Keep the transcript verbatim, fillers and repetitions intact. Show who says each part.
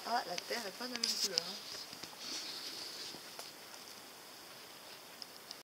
Speaker 1: Ah, la terre est pas de la même couleur. Hein.